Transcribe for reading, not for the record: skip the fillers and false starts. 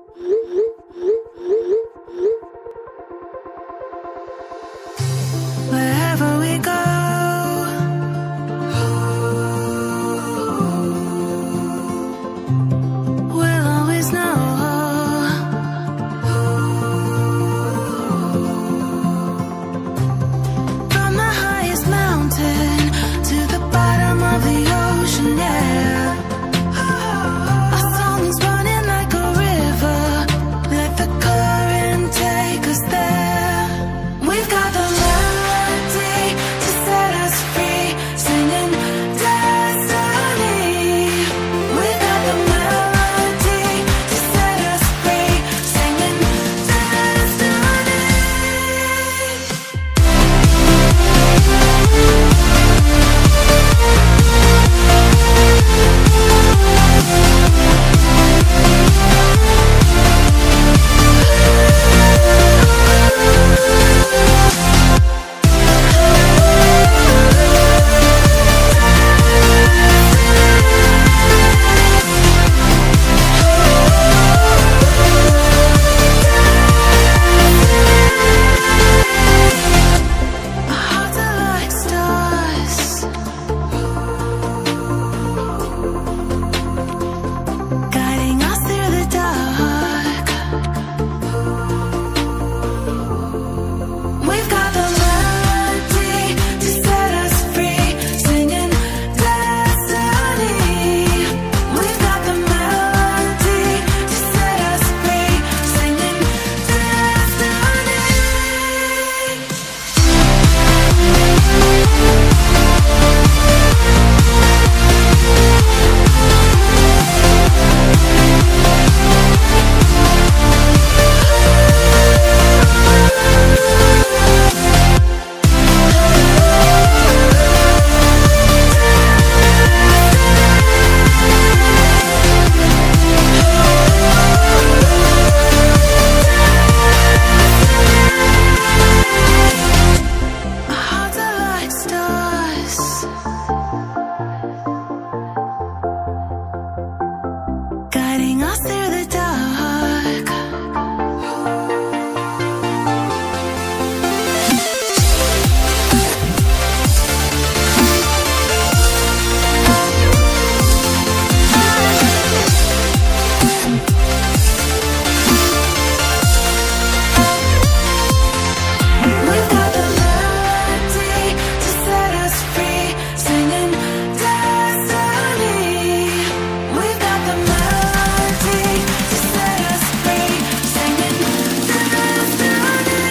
Wherever we go, we'll always know. From the highest mountain to the bottom of the ocean, yeah. Our song is running like a river. Let the current take us there. We've got the melody to set us free, singing destiny. We've got the melody to set us free, singing destiny. Our hearts are like stars, guiding us through the dark. We've got the melody to set us free, singing destiny. We've got the melody to set us free, singing destiny. Our hearts are like stars, guiding us through the dark. We've got the melody to set us free, singing destiny. We've got the melody to set us free, singing destiny.